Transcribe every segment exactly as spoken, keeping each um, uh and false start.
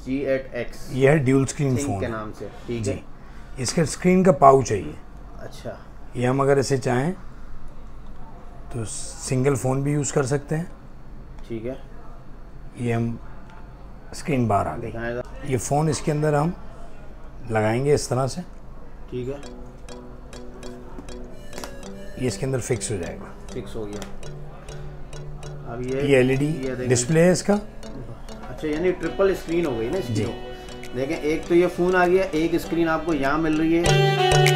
जी eight X, ये है dual screen phone phone के नाम से, ठीक है। इसके स्क्रीन का पाउच है ये। अच्छा, ये हम अगर इसे चाहें तो सिंगल फ़ोन भी यूज़ कर सकते हैं। ठीक है, ये हम स्क्रीन बाहर आ गई। दिखाएगा, ये फ़ोन इसके अंदर हम लगाएंगे इस तरह से, ठीक है, ये इसके अंदर फिक्स हो जाएगा। फिक्स हो गया। अब ये ये एलईडी डिस्प्ले है इसका। अच्छा, यानी ट्रिपल स्क्रीन हो गई ना इसकी। जी। तो देखें, एक तो ये फ़ोन आ गया, एक स्क्रीन आपको यहाँ मिल रही है।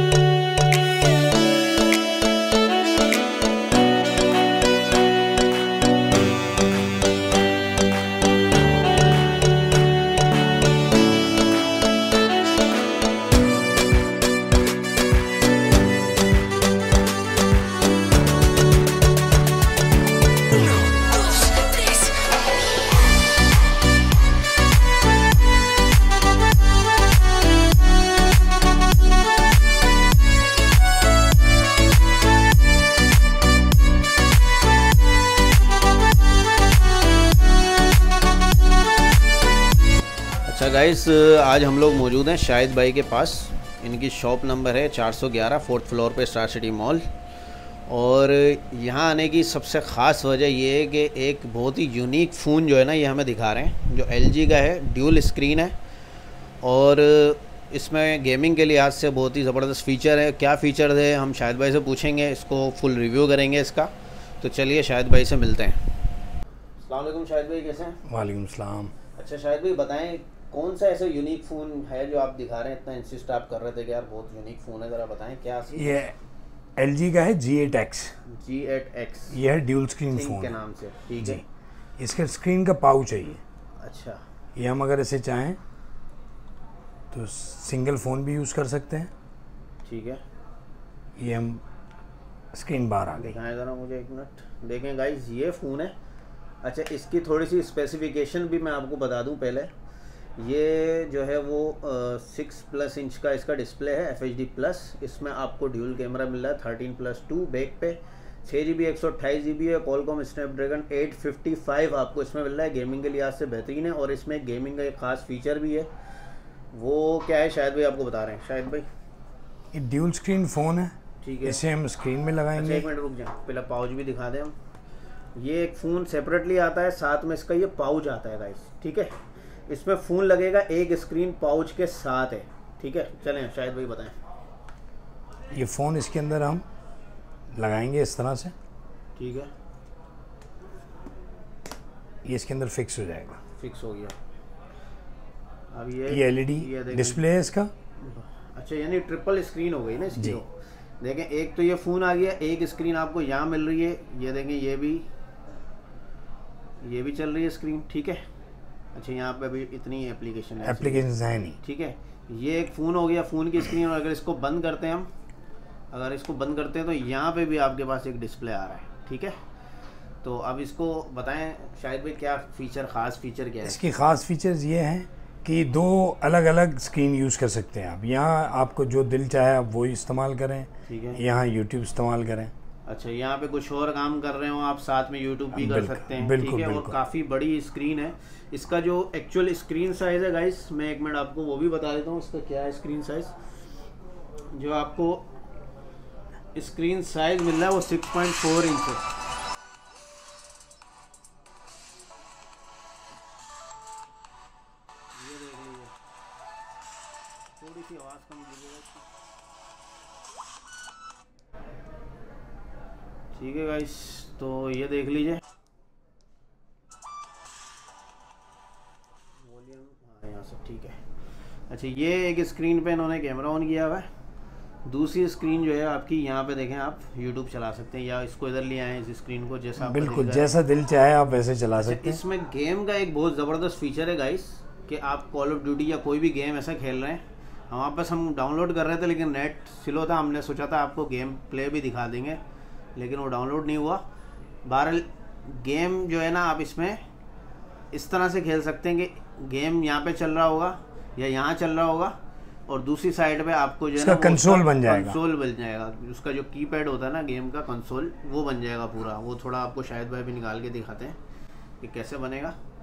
अच्छा गाइस, आज हम लोग मौजूद हैं शाहिद भाई के पास। इनकी शॉप नंबर है चार सौ ग्यारह, फोर्थ फ्लोर पे स्टार सिटी मॉल। और यहाँ आने की सबसे ख़ास वजह ये है कि एक बहुत ही यूनिक फ़ोन जो है ना, ये हमें दिखा रहे हैं, जो एलजी का है, ड्यूल स्क्रीन है। और इसमें गेमिंग के लिहाज से बहुत ही ज़बरदस्त फ़ीचर है। क्या फ़ीचर है हम शाहिद भाई से पूछेंगे, इसको फुल रिव्यू करेंगे इसका। तो चलिए शाहिद भाई से मिलते हैं। अस्सलाम वालेकुम शाहिद भाई, कैसे हैं? वालेकुम सलाम। अच्छा शाहिद भाई, बताएं कौन सा ऐसा यूनिक फ़ोन है जो आप दिखा रहे हैं, इतना इंसिस्ट आप कर रहे थे कि यार बहुत यूनिक फ़ोन है, ज़रा बताएं क्या। ये एलजी का है G eight X. G eight X, ये है ड्यूल स्क्रीन फ़ोन के नाम से, ठीक है। इसके स्क्रीन का पाउच है ये। अच्छा, ये हम अगर इसे चाहें तो सिंगल फ़ोन भी यूज़ कर सकते हैं। ठीक है, ये हम स्क्रीन बाहर आ गई। दिखाएं ज़रा मुझे एक मिनट। देखें गाइस, ये फ़ोन है। अच्छा, इसकी थोड़ी सी स्पेसिफिकेशन भी मैं आपको बता दूं पहले। ये जो है वो सिक्स प्लस इंच का इसका डिस्प्ले है, एफ एच डी प्लस। इसमें आपको ड्यूल कैमरा मिल रहा है थर्टीन प्लस टू बैक पे। छः जी बी एक सौ अट्ठाईस जी बी है। Qualcomm Snapdragon eight fifty five आपको इसमें मिल रहा है। गेमिंग के लिहाज से बेहतरीन है। और इसमें गेमिंग का एक ख़ास फीचर भी है, वो क्या है शायद भाई आपको बता रहे हैं। शायद भाई, ये ड्यूल स्क्रीन फ़ोन है, ठीक है। इसे हम स्क्रीन में लगाएंगे। अच्छा, एक मिनट रुक जाए, पहले पाउच भी दिखा दें हम। ये एक फ़ोन सेपरेटली आता है, साथ में इसका ये पाउच आता है गाइस, ठीक है। इसमें फ़ोन लगेगा, एक स्क्रीन पाउच के साथ है, ठीक है। चलें शायद भाई बताएं। ये फ़ोन इसके अंदर हम लगाएंगे इस तरह से, ठीक है, ये इसके अंदर फिक्स हो जाएगा। फिक्स हो गया। अब ये ये एलईडी डिस्प्ले है इसका। अच्छा, यानी ट्रिपल स्क्रीन हो गई ना इसकी। तो देखें, एक तो ये फ़ोन आ गया, एक स्क्रीन आपको यहाँ मिल रही है। ये देखें, ये भी ये भी चल रही है स्क्रीन, ठीक है। अच्छा, यहाँ पे अभी इतनी एप्लीकेशन है, एप्लीकेशन है नहीं, ठीक है। ये एक फ़ोन हो गया, फ़ोन की स्क्रीन। और अगर इसको बंद करते हैं हम, अगर इसको बंद करते हैं तो यहाँ पे भी आपके पास एक डिस्प्ले आ रहा है, ठीक है। तो अब इसको बताएं शायद भाई, क्या फ़ीचर, ख़ास फ़ीचर क्या है इसकी ख़ास फीचर्स ये हैं कि दो अलग अलग स्क्रीन यूज़ कर सकते हैं आप। यहाँ आपको जो दिल चाहे आप वो इस्तेमाल करें, ठीक है। यहाँ यूट्यूब इस्तेमाल करें। अच्छा, यहाँ पे कुछ और काम कर रहे हो आप, साथ में यूट्यूब भी कर सकते हैं, बिल्कुल, ठीक है। बिल्कुल। और काफ़ी बड़ी स्क्रीन है। इसका जो एक्चुअल स्क्रीन साइज़ है गाइस, मैं एक मिनट आपको वो भी बता देता हूँ इसका क्या है स्क्रीन साइज़। जो आपको स्क्रीन साइज़ मिल रहा है वो सिक्स पॉइंट फोर इंच है। ये देख लीजिए, थोड़ी सी आवाज़ कम कीजिएगा इसकी, ठीक है गाइस। तो ये देख लीजिए, वॉल्यूम हाँ यहाँ से ठीक है। अच्छा, ये एक स्क्रीन पे इन्होंने कैमरा ऑन किया हुआ है। दूसरी स्क्रीन जो है आपकी, यहाँ पे देखें आप यूट्यूब चला सकते हैं, या इसको इधर ले आए इस स्क्रीन को, जैसा बिल्कुल जैसा दिल चाहे आप वैसे चला सकते हैं। इसमें गेम का एक बहुत ज़बरदस्त फीचर है गाइस, कि आप कॉल ऑफ ड्यूटी या कोई भी गेम ऐसा खेल रहे हैं, हम वापस हम डाउनलोड कर रहे थे लेकिन नेट स्लो था। हमने सोचा था आपको गेम प्ले भी दिखा देंगे, लेकिन वो डाउनलोड नहीं हुआ। बहरहाल गेम जो है ना, आप इसमें इस तरह से खेल सकते हैं कि गेम यहाँ पे चल रहा होगा या यहाँ चल रहा होगा, और दूसरी साइड पे आपको जो है ना कंसोल बन जाएगा। कंसोल बन जाएगा, उसका जो कीपैड होता है ना गेम का, कंसोल वो बन जाएगा पूरा। वो थोड़ा आपको शायद भाई भी निकाल के दिखाते हैं कि कैसे बनेगा।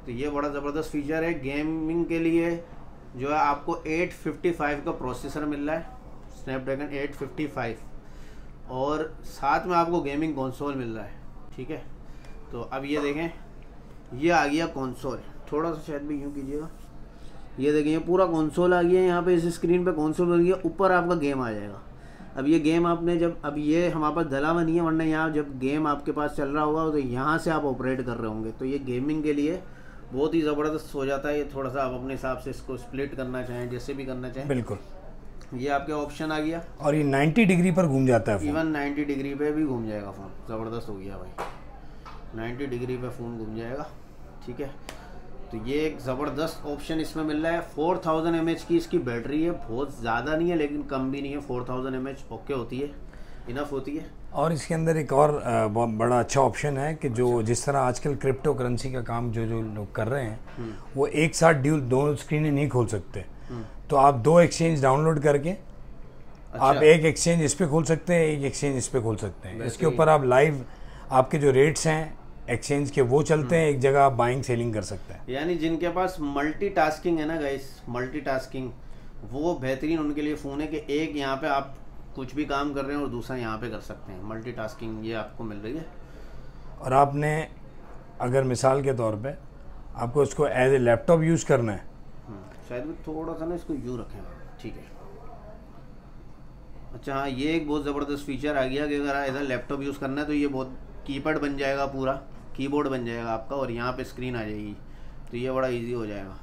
तो ये बड़ा ज़बरदस्त फीचर है गेमिंग के लिए। जो है आपको एट फिफ्टी फाइव का प्रोसेसर मिल रहा है, स्नैपड्रैगन एट फिफ्टी फाइव, और साथ में आपको गेमिंग कंसोल मिल रहा है। ठीक है, तो अब ये देखें, ये आ गया कंसोल, थोड़ा सा शायद भी यूँ कीजिएगा, ये देखें ये पूरा कंसोल आ गया। यहाँ पे इस स्क्रीन पे कंसोल बन गया, ऊपर आपका गेम आ जाएगा। अब ये गेम आपने जब, अब ये हमारे पास डला हुआ नहीं है, वरना यहाँ जब गेम आपके पास चल रहा होगा तो यहाँ से आप ऑपरेट कर रहे होंगे। तो ये गेमिंग के लिए बहुत ही ज़बरदस्त हो जाता है। ये थोड़ा सा आप अपने हिसाब से इसको स्प्लिट करना चाहें, जैसे भी करना चाहें, बिल्कुल ये आपके ऑप्शन आ गया। और ये नाइन्टी डिग्री पर घूम जाता है, इवन नाइन्टी डिग्री पे भी घूम जाएगा फ़ोन, ज़बरदस्त हो गया भाई, नाइन्टी डिग्री पे फ़ोन घूम जाएगा। ठीक है, तो ये एक ज़बरदस्त ऑप्शन इसमें मिल रहा है। फोर थाउजेंड एम एच की इसकी बैटरी है, बहुत ज़्यादा नहीं है लेकिन कम भी नहीं है। फोर थाउजेंड एम एच ओके होती है, इनफ होती है। और इसके अंदर एक और बहुत बड़ा अच्छा ऑप्शन है कि जो जिस तरह आजकल क्रिप्टो करेंसी का काम जो जो लोग कर रहे हैं, वो एक साथ ड्यूल दो स्क्रीनें नहीं खोल सकते। तो आप दो एक्सचेंज डाउनलोड करके अच्छा। आप एक एक्सचेंज इस पे खोल सकते हैं, एक एक्सचेंज इस पे खोल सकते हैं। इसके ऊपर आप लाइव आपके जो रेट्स हैं एक्सचेंज के वो चलते हैं, एक जगह आप बाइंग सेलिंग कर सकते हैं। यानी जिनके पास मल्टीटास्किंग है ना गाइस, मल्टीटास्किंग, वो बेहतरीन उनके लिए फ़ोन है कि एक यहाँ पे आप कुछ भी काम कर रहे हैं और दूसरा यहाँ पे कर सकते हैं। मल्टीटास्किंग ये आपको मिल रही है। और आपने अगर मिसाल के तौर पे आपको इसको एज ए लैपटॉप यूज़ करना है, शायद भी थोड़ा सा ना इसको यूँ रखें, ठीक है। अच्छा हाँ, ये एक बहुत ज़बरदस्त फीचर आ गया कि अगर एज ए लैपटॉप यूज़ करना है तो ये बहुत कीपैड बन जाएगा, पूरा कीबोर्ड बन जाएगा आपका, और यहाँ पे स्क्रीन आ जाएगी, तो ये बड़ा इजी हो जाएगा।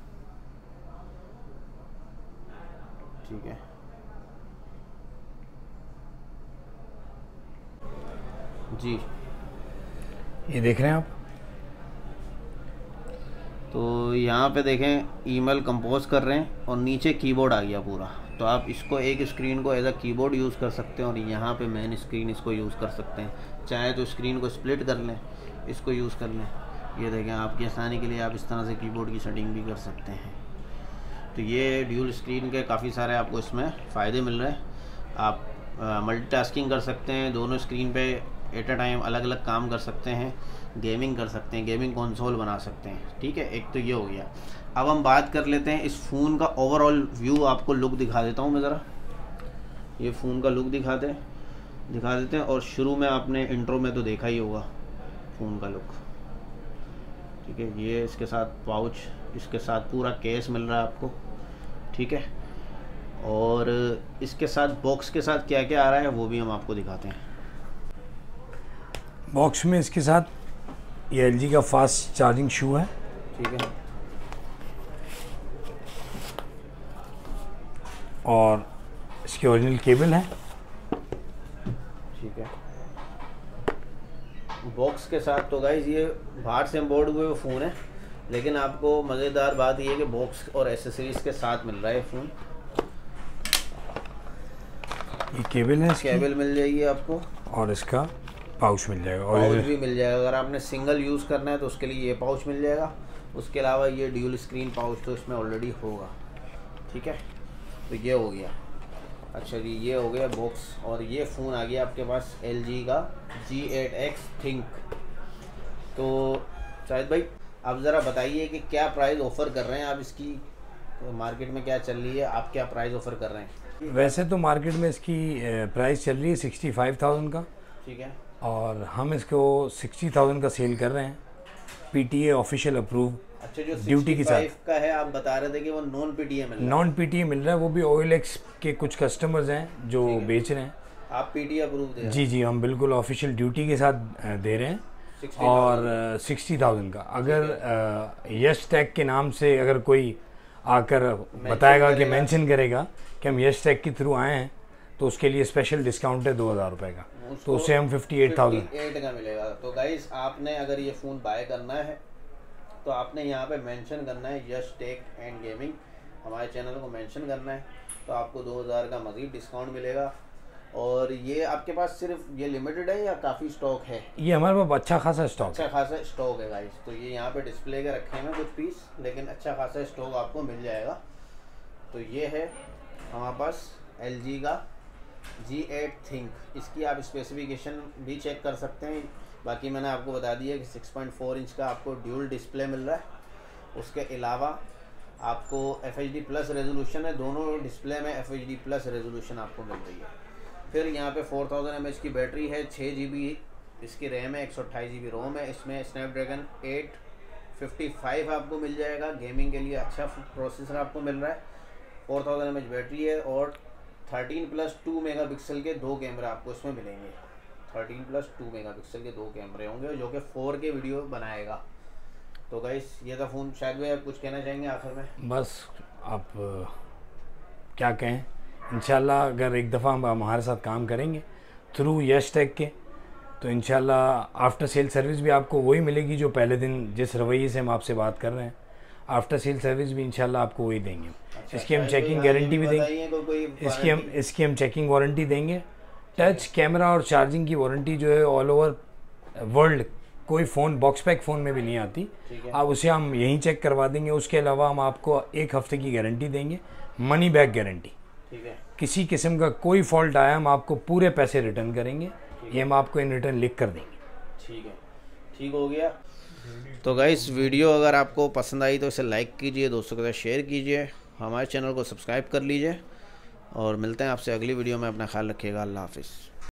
ठीक है, जी ये देख रहे हैं आप, तो यहाँ पे देखें ईमेल कंपोज कर रहे हैं और नीचे कीबोर्ड आ गया पूरा। तो आप इसको एक स्क्रीन को एज अ कीबोर्ड यूज़ कर सकते हैं और यहाँ पे मेन स्क्रीन इसको यूज़ कर सकते हैं। चाहे तो स्क्रीन को स्प्लिट कर लें, इसको यूज़ कर लें। ये देखें आपकी आसानी के लिए आप इस तरह से कीबोर्ड की सेटिंग भी कर सकते हैं। तो ये ड्यूल स्क्रीन के काफ़ी सारे आपको इसमें फ़ायदे मिल रहे हैं। आप मल्टीटास्किंग कर सकते हैं, दोनों स्क्रीन पे एट अ टाइम अलग अलग काम कर सकते हैं, गेमिंग कर सकते हैं, गेमिंग कंसोल बना सकते हैं। ठीक है, एक तो ये हो गया। अब हम बात कर लेते हैं इस फ़ोन का ओवरऑल व्यू, आपको लुक दिखा देता हूँ मैं ज़रा। ये फ़ोन का लुक दिखाते हैं दिखा देते हैं और शुरू में आपने इंट्रो में तो देखा ही होगा फ़ोन का लुक। ठीक है, ये इसके साथ पाउच, इसके साथ पूरा केस मिल रहा है आपको। ठीक है, और इसके साथ बॉक्स के साथ क्या क्या आ रहा है वो भी हम आपको दिखाते हैं। बॉक्स में इसके साथ ये एल जी का फास्ट चार्जिंग शू है। ठीक है, और इसकी ओरिजिनल केबल है। ठीक है, बॉक्स के साथ तो गाइज ये बाहर से इम्पोर्ट हुए फ़ोन है, लेकिन आपको मज़ेदार बात ये है कि बॉक्स और एसेसरीज के साथ मिल रहा है फ़ोन। ये केबल है, केबल मिल जाएगी आपको, और इसका पाउच मिल जाएगा, पाउच भी मिल जाएगा। अगर आपने सिंगल यूज़ करना है तो उसके लिए ये पाउच मिल जाएगा। उसके अलावा ये ड्यूल स्क्रीन पाउच तो इसमें ऑलरेडी होगा। ठीक है, तो ये हो गया। अच्छा जी, ये हो गया बॉक्स, और ये फ़ोन आ गया आपके पास एल जी का जी एट एक्स थिंक। तो शाहिद भाई आप ज़रा बताइए कि क्या प्राइस ऑफ़र कर रहे हैं आप इसकी, मार्केट में क्या चल रही है, आप क्या प्राइस ऑफ़र कर रहे हैं? वैसे तो मार्केट में इसकी प्राइस चल रही है सिक्सटी फाइव थाउजेंड का। ठीक है, और हम इसको सिक्सटी थाउजेंड का सेल कर रहे हैं, पीटीए ऑफिशियल अप्रूव। अच्छा, जो ड्यूटी के साथ का है आप बता रहे थे कि वो नॉन पीटीए मिल रहा है। नॉन पीटीए मिल रहा है, वो भी ओएलएक्स के कुछ कस्टमर्स हैं जो बेच रहे हैं। आप पीटीए अप्रूव दे रहे हैं? जी जी, हम बिल्कुल ऑफिशियल ड्यूटी के साथ दे रहे हैं। और सिक्सटी थाउजेंड का अगर यश टैग के नाम से अगर कोई आकर बताएगा कि मेंशन करेगा कि हम यश टैग के थ्रू आए हैं, तो उसके लिए स्पेशल डिस्काउंट है दो हज़ार रुपये का, तो उससे हम फिफ्टी एट थाउजेंड एट का मिलेगा। तो गाइस आपने अगर ये फ़ोन बाय करना है तो आपने यहाँ पे मेंशन करना है यश टेक एंड गेमिंग, हमारे चैनल को मेंशन करना है, तो आपको दो हज़ार का मज़ीद डिस्काउंट मिलेगा। और ये आपके पास सिर्फ ये लिमिटेड है या काफ़ी स्टॉक है? ये हमारे पास अच्छा खासा स्टॉक अच्छा खासा स्टॉक है गाइस। तो ये यहाँ पे डिस्प्ले के रखे हैं कुछ पीस, लेकिन अच्छा खासा स्टॉक आपको मिल जाएगा। तो ये है हमारे पास एल जी का जी एट थिंक। इसकी आप स्पेसिफिकेशन भी चेक कर सकते हैं। बाकी मैंने आपको बता दिया कि सिक्स पॉइंट फोर इंच का आपको ड्यूल डिस्प्ले मिल रहा है, उसके अलावा आपको F H D plus resolution है, दोनों डिस्प्ले में F H D plus resolution आपको मिल रही है। फिर यहाँ पे फोर थाउजेंड एम एच की बैटरी है, छः जी बी इसकी रैम है, एक सौ अट्ठाईस जी बी रोम है। इसमें स्नैपड्रैगन एट फिफ्टी फाइव आपको मिल जाएगा, गेमिंग के लिए अच्छा प्रोसेसर आपको मिल रहा है। Four thousand M H battery है और thirteen plus two mega pixel के दो कैमरे आपको इसमें मिलेंगे। Thirteen plus two mega pixel के दो कैमरे होंगे जो कि फोर के वीडियो बनाएगा। तो गाइस ये था फ़ोन। शायद भाई आप कुछ कहना चाहेंगे आखिर में? बस आप क्या कहें, इंशाल्लाह अगर एक दफ़ा हम हमारे साथ काम करेंगे थ्रू यश टेक के तो इंशाल्लाह आफ्टर सेल सर्विस भी आपको वही मिलेगी जो पहले दिन जिस रवैये से हम आपसे बात कर रहे हैं, आफ्टर सेल सर्विस भी इंशाल्लाह आपको वही देंगे। अच्छा, इसकी हम चेकिंग गारंटी भी देंगे, इसकी हम इसकी हम चेकिंग वारंटी देंगे। टच कैमरा और चार्जिंग की वारंटी जो है ऑल ओवर वर्ल्ड कोई फ़ोन बॉक्स पैक फ़ोन में भी नहीं आती, आप उसे हम यहीं चेक करवा देंगे। उसके अलावा हम आपको एक हफ्ते की गारंटी देंगे, मनी बैक गारंटी। ठीक है, किसी किस्म का कोई फॉल्ट आया हम आपको पूरे पैसे रिटर्न करेंगे, ये हम आपको इन रिटर्न लिख कर देंगे। ठीक है, ठीक हो गया। तो गाइस वीडियो अगर आपको पसंद आई तो इसे लाइक कीजिए, दोस्तों के साथ शेयर कीजिए, हमारे चैनल को सब्सक्राइब कर लीजिए और मिलते हैं आपसे अगली वीडियो में। अपना ख्याल रखिएगा, अल्लाह हाफिज़।